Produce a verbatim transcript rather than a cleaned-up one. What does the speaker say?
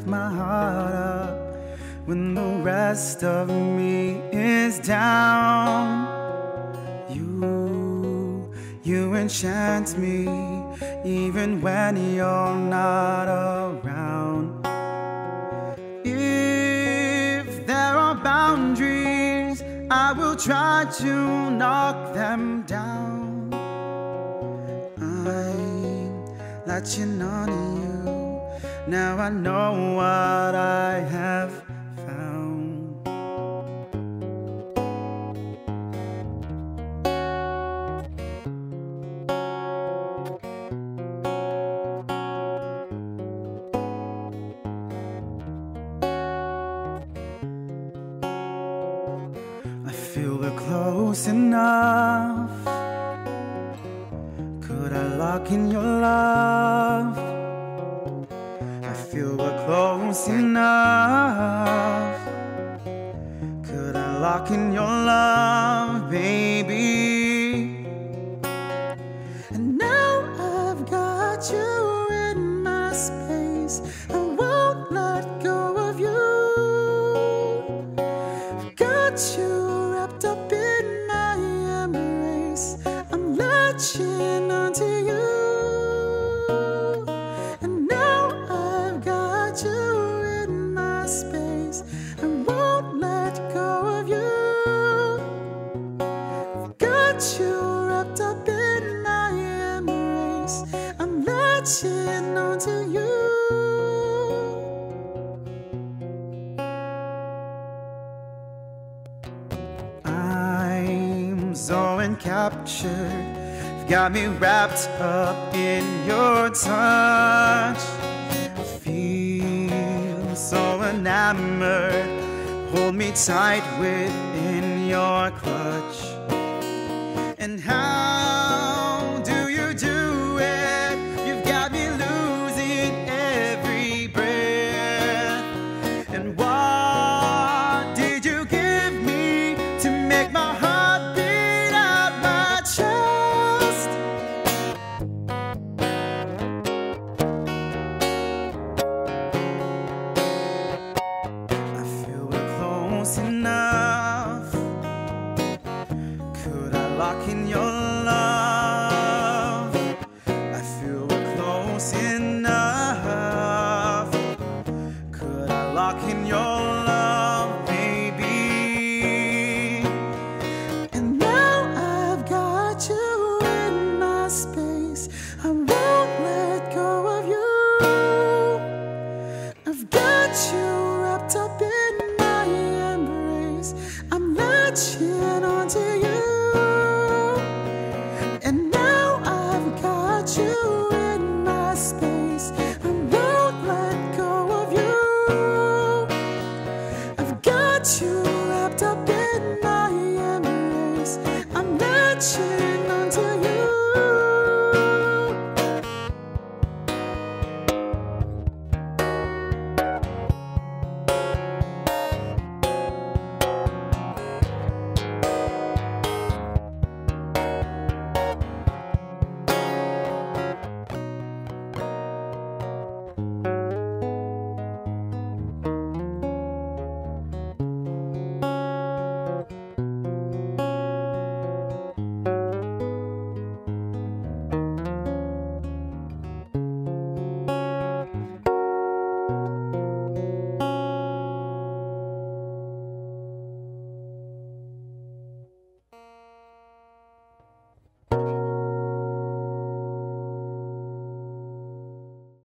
lift my heart up when the rest of me is down. You, you enchant me even when you're not around. If there are boundaries, I will try to knock them down. I'm latching on to you, now I know what I have found. I feel we're close enough. Could I lock in your love? I feel we're close enough. Could I lock in your love, baby? And now I've got you in my space, I won't let go of you. I've got you wrapped up in my embrace, I'm latching onto you. And now I've got you in my space, I won't let go of you. I've got you wrapped up in my embrace, I'm latching onto you. I'm so encaptured, you've got me wrapped up in your touch. I feel so enamored, hold me tight within your clutch. And how do you do it? You've got me losing every breath. And what did you give me to make my heart beat out my chest? I feel we're close enough. Could I lock in your love? I feel we're close enough. Could I lock in your love, baby? And now I've got you in my space, I won't let go of you. I've got you wrapped up in my embrace, I'm latching onto you. And now I've got you in my space, I won't let go of you. I've got you wrapped up in my embrace, I'm latching